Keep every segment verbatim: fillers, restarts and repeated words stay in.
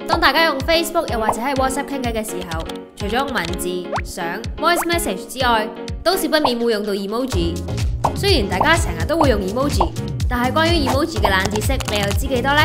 當大家用 Facebook 又或者係 WhatsApp 傾偈嘅時候，除咗用文字、相、voice message 之外，都少不免會用到 emoji。雖然大家成日都會用 emoji， 但係關於 emoji 嘅冷知識，你又知幾多呢？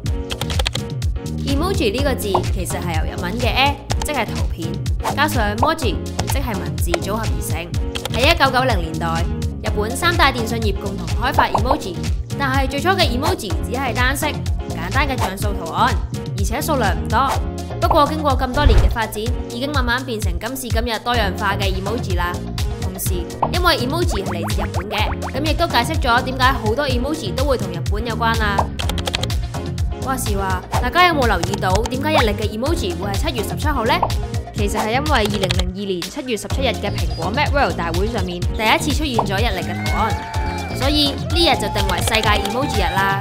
emoji 呢個字其實係由日文嘅 e， 即係圖片，加上 moji， 即係文字組合而成。喺一九九零年代，日本三大電信業共同開發 emoji， 但係最初嘅 emoji 只係單色、簡單嘅像素圖案，而且數量唔多。不過經過咁多年嘅發展，已經慢慢變成今時今日多樣化嘅 emoji 啦。同時，因為 emoji 係嚟自日本嘅，咁亦都解釋咗點解好多 emoji 都會同日本有關啦。話時話，大家有冇留意到點解日曆嘅 emoji 會係七月十七號呢？其實係因為二零零二年七月十七日嘅蘋果 Macworld 大會上面第一次出現咗日曆嘅圖案，所以呢日就定為世界 emoji 日啦。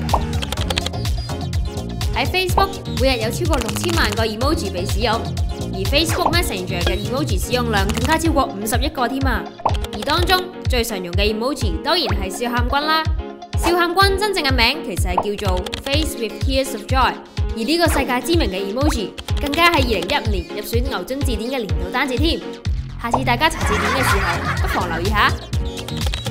喺 Facebook 每日有超過六千萬個 emoji 被使用，而 Facebook Messenger 嘅 emoji 使用量更加超過五十億個添啊！而當中最常用嘅 emoji 當然係笑喊君啦。笑喊君真正嘅名其實係叫做 Face with Tears of Joy， 而呢個世界知名嘅 emoji 更加喺二零一五年入選牛津字典嘅年度單字添。下次大家查字典嘅時候，不妨留意下。